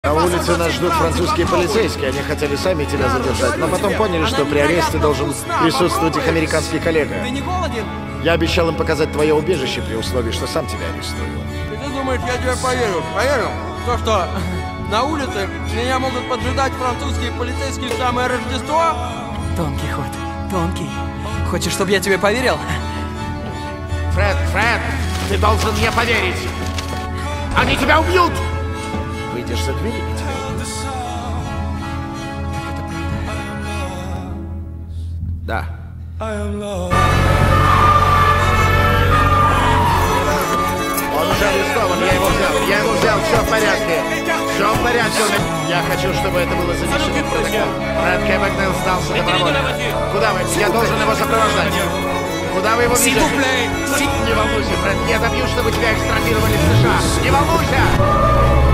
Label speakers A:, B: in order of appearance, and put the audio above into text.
A: На улице нас ждут французские полицейские. Они хотели сами тебя задержать, но потом поняли, что при аресте должен присутствовать их американский коллега.
B: Ты не голоден?
A: Я обещал им показать твое убежище при условии, что сам тебя арестую.
B: Ты думаешь, я тебе поверю? Поверю? То, что на улице меня могут поджидать французские полицейские в самое Рождество?
C: Тонкий ход, тонкий. Хочешь, чтобы я тебе поверил?
A: Фред, ты должен мне поверить. Они тебя убьют! Выйдешь за дверь, и тебя убьют.
C: Так это правда?
A: Да. Он уже арестован, я его взял, все в порядке. Все в порядке. Я хочу, чтобы это было занесено в протокол. Фред Кэббекнелл сдался добровольно. Куда вы? Я должен его сопровождать. Куда вы его видите? Не волнуйся, Фред, я добьюсь, чтобы тебя экстрадировали в США. Не волнуйся!